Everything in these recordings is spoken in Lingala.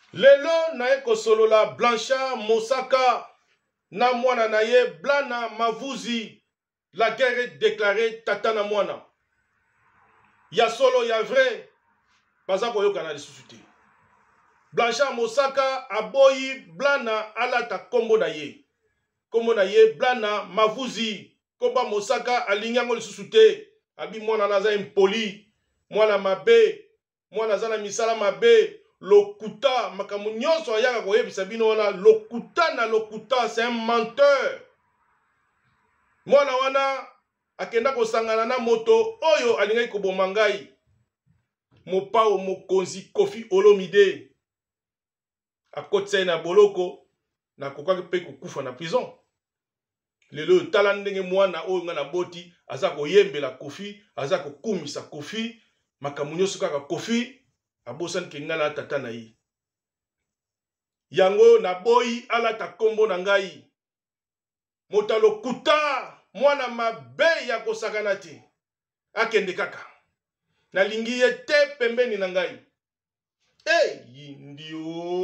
Lelo na ye kosolola Blanchard Mosaka na mwana na ye Blana Mavuzi. La guerre est déclarée tata na mwana. Ya solo ya vrai. Baza koyoka na lisusu te. Blanchard Mosaka aboyi Blana alata kombo na ye. Kombo na ye Blana Mavuzi. Koba Mosaka alinyango lisusu te. Abi mwana naza impoli. Mwana mabe. Mwana zana misala mabe. Lokuta, makamu nyonso ayaka koyebisa bino wana lokuta na lokuta, c'est un menteur. Mwana wana akenda kosangana na moto oyo alingai koboma ngai. Mopao mokonzi Kofi Olomide akotisa na boloko na kokaki pe kokufa na prison. Lelo tala ndenge mwana oyo nga na boti aza koyembela Kofi, aza kokumisa Kofi, makamu nyonso kaka Kofi abosan ke ngala tata na ye. Yango na boyi alata kombo na ngai. Motalo kuta mwana mabe ya kosakana te. Akende kaka. Na lingi ye te pembeni na ngai. Indio.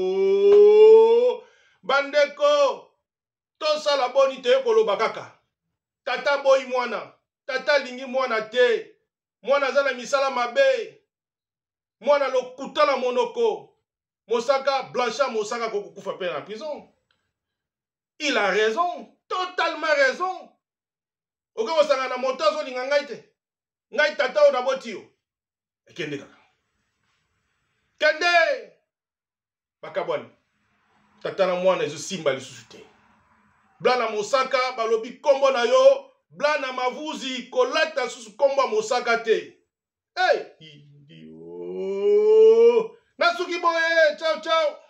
Bandeko. Tosala boni te koloba kaka. Tata boyi mwana. Tata lingi mwana te. Mwana zana misala mabe. Mwana lokuta na monoko. Mosaka, Blanchard Mosaka kokufa pe na prison. Il a raison. Totalement raison. Oke osanga na motazo linga ngai te. Ngai tata o na boti yo. Kende kaka. Kende. Bakabwani. Tata na mwana ezo simba lisusu te. Blana Mosaka balobi kombo na yo. Blana Mavuzi kolata susu kombo Mosaka te. Nasuki boye, ciao ciao.